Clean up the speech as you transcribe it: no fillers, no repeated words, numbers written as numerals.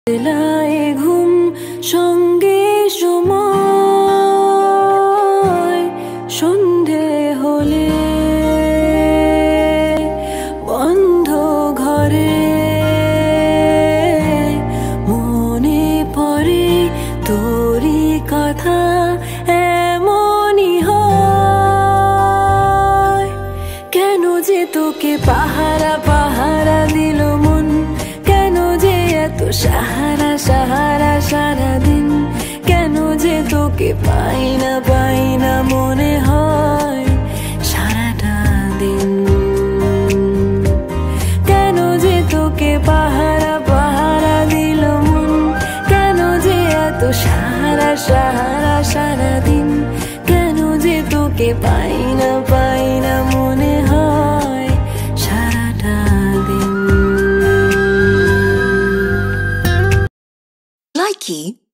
বেলায় ঘুম সঙ্গে সময় সন্ধে হলে বন্ধ ঘরে মনে পড়ে তোরই কথা এমনই হয়। কেন যে তোকে পাহারা পাহারা দিল মন, কেন যে এত সাহারা সাহারা সারাদিন, কেন যে তোকে পাই না মনে হয় সারাটা দিন। কেন যে তোকে পাহারা পাহারা দিল মন, কেন যে এত সাহারা সাহারা সারাদিন, কেন যে তোকে পাই না মনে হয় সারাটা দিন। Likey